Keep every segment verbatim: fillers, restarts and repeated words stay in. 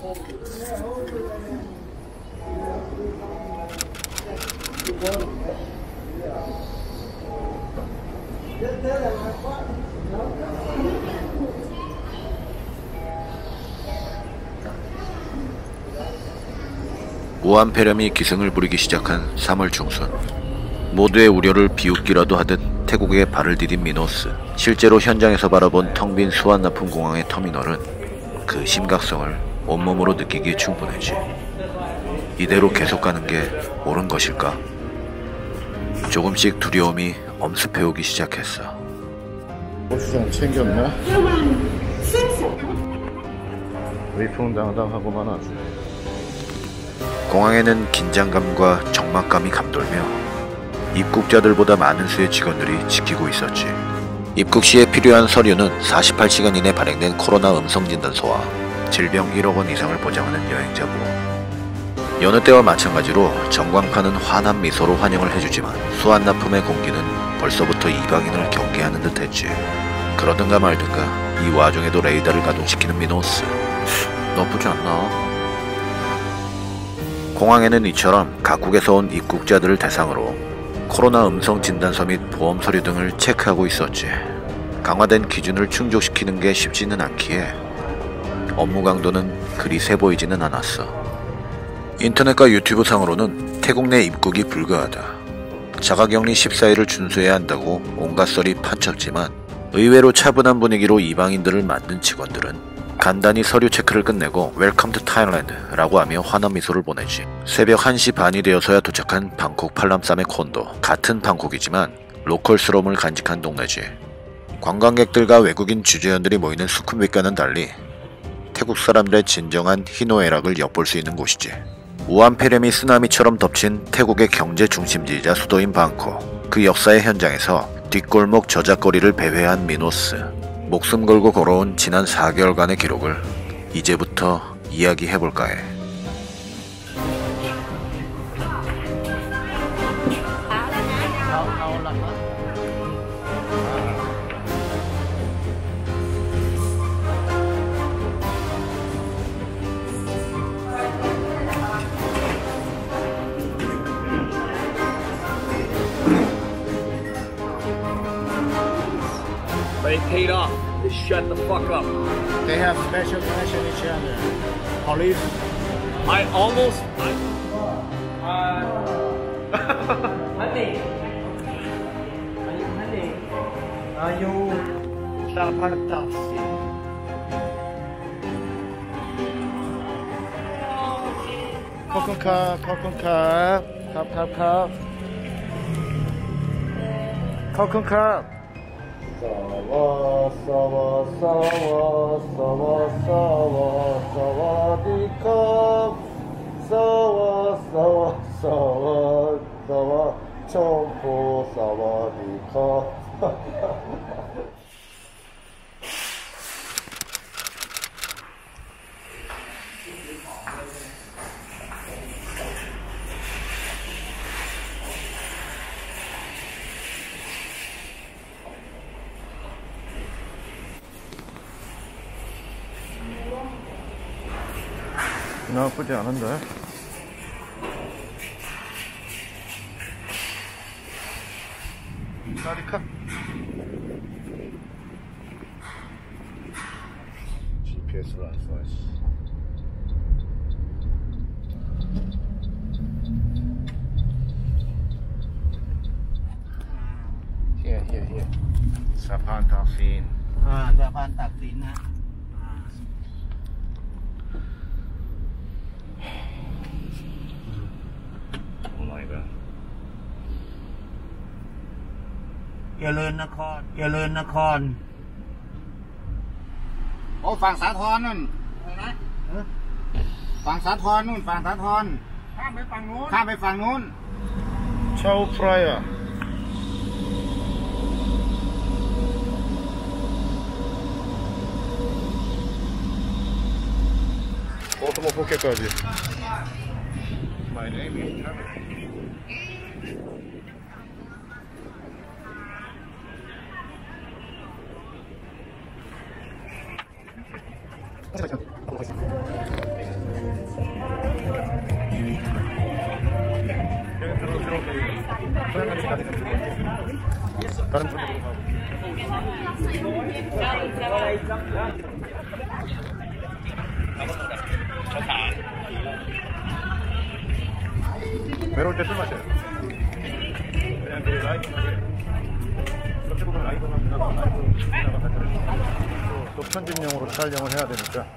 우한 폐렴이 기승을 부리기 시작한 삼월 중순, 모두의 우려를 비웃기라도 하듯 태국에 발을 디딘 미노스. 실제로 현장에서 바라본 텅 빈 수완나품 공항의 터미널은 그 심각성을 온몸으로 느끼기에 충분했지. 이대로 계속 가는 게 옳은 것일까? 조금씩 두려움이 엄습해오기 시작했어. 고추장 챙겼나? 위풍당당하고만 아주. 공항에는 긴장감과 적막감이 감돌며 입국자들보다 많은 수의 직원들이 지키고 있었지. 입국 시에 필요한 서류는 사십팔 시간 이내 발행된 코로나 음성진단서와 질병 일억 원 이상을 보장하는 여행자 보험. 여느 때와 마찬가지로 전광판은 환한 미소로 환영을 해주지만 수완나품의 공기는 벌써부터 이방인을 경계하는 듯 했지. 그러든가 말든가 이 와중에도 레이더를 가동시키는 미노스. 나쁘지 않나? 공항에는 이처럼 각국에서 온 입국자들을 대상으로 코로나 음성 진단서 및 보험 서류 등을 체크하고 있었지. 강화된 기준을 충족시키는 게 쉽지는 않기에 업무 강도는 그리 세 보이지는 않았어. 인터넷과 유튜브 상으로는 태국 내 입국이 불가하다, 자가격리 십사 일을 준수해야 한다고 온갖 썰이 판쳤지만 의외로 차분한 분위기로 이방인들을 만든 직원들은 간단히 서류 체크를 끝내고 웰컴 투 타일랜드 라고 하며 환한 미소를 보내지. 새벽 한 시 반이 되어서야 도착한 방콕 팔람쌈의 콘도. 같은 방콕이지만 로컬스러움을 간직한 동네지. 관광객들과 외국인 주재원들이 모이는 수쿰빗과는 달리 태국 사람들의 진정한 희노애락을 엿볼 수 있는 곳이지. 우한 폐렴이 쓰나미처럼 덮친 태국의 경제 중심지이자 수도인 방콕. 그 역사의 현장에서 뒷골목 저작거리를 배회한 미노스. 목숨 걸고 걸어온 지난 사 개월간의 기록을 이제부터 이야기해볼까 해. They paid off to shut the fuck up. They have special connection each other. Police. I almost. I... Honey. Are you honey? Are you stop fantasy? 코쿤 컵, 코쿤 컵, 컵, 컵, 컵. 코쿤 컵. 사와 사와 사와 사와 사와 사와디컵 사와 사와 사와 사와 청포 사와디컵. 나쁘지 않은데. 사리카 지피에스를 안 써야지. Here, here, here. 사판 탁신. 아, 사판 탁신นะ เจริญนครเจริญนครโอ้ฝั่งสาทรนู่นอะไรนะฝั่งสาทรนู่นฝั่งสาทรข้ามไปฝั่งนู้นข้ามไปฝั่งนู้น 차우 프라이어. 오토모 포켓까지. My name is Travis. 외로울 때 술 마셔요. 그냥 그 라이브하게 전체 부분 라이브만 지나가 라이브 지나가 또, 또 편집용으로 촬영을 해야 되니까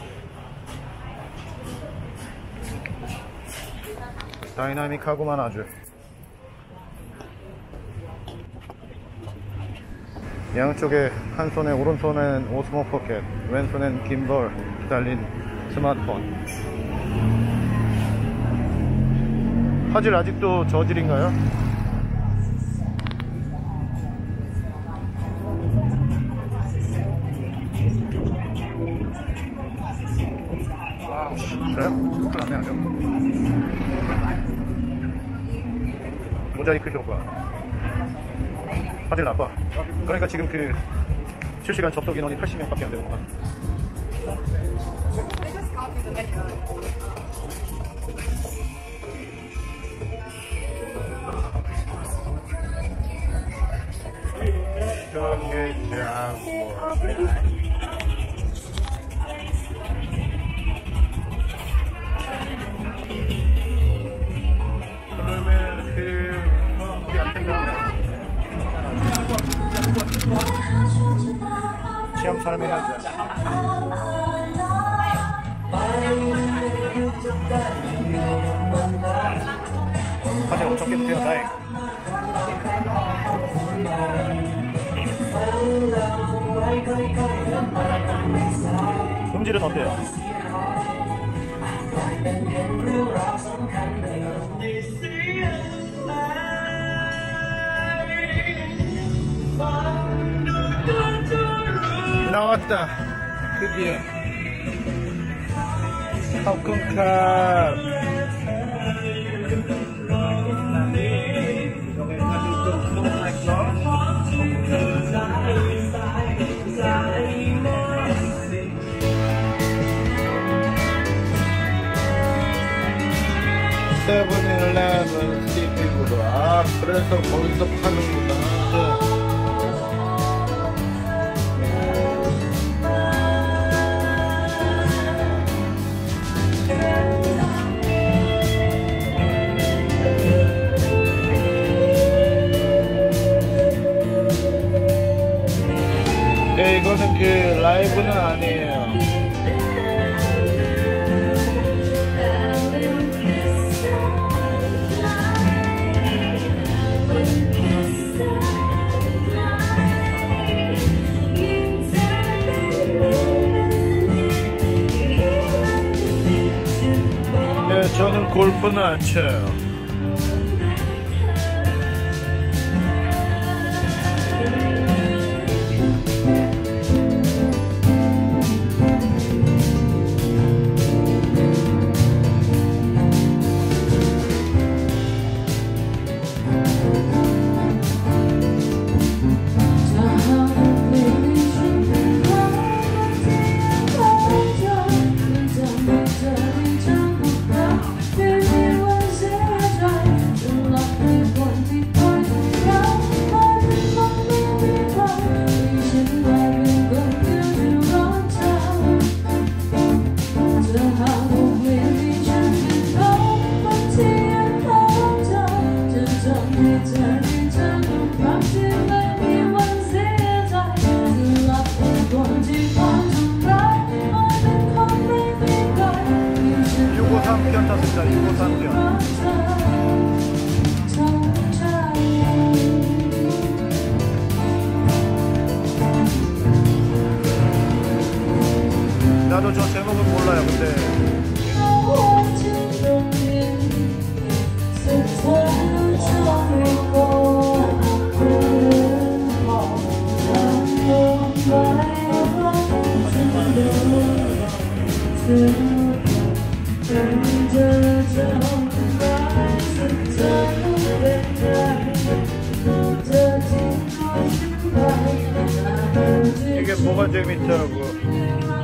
다이나믹하고만 아주. 양쪽에 한 손에 오른손엔 오스모 포켓, 왼손엔 김벌 달린 스마트폰. 화질 아직도 저질인가요? 그래요? 큰일 났네 아주. 모자이크 효과. 화질 나빠. 그러니까 지금 그 실시간 접속 인원이 팔십 명밖에 안 되는구나. 저게 자고 그러면 그 우리 안 생겼네. 시험 사람이 해야지. 화질 엄청 깨끗해요. 다행. 음질은 어때요? 나왔다. 드디어 팝콘카. 세븐일레븐 티비구로. 아, 그래서 거기서 파는구나. 네, 이거는 그 라이브는 아니에요. 네, 저는 골프는 안 쳐요. 육오삼 편 탔습니다. 육오삼 편. 나도 저 제목은 몰라요. 근데 이게 뭐가 재밌다고.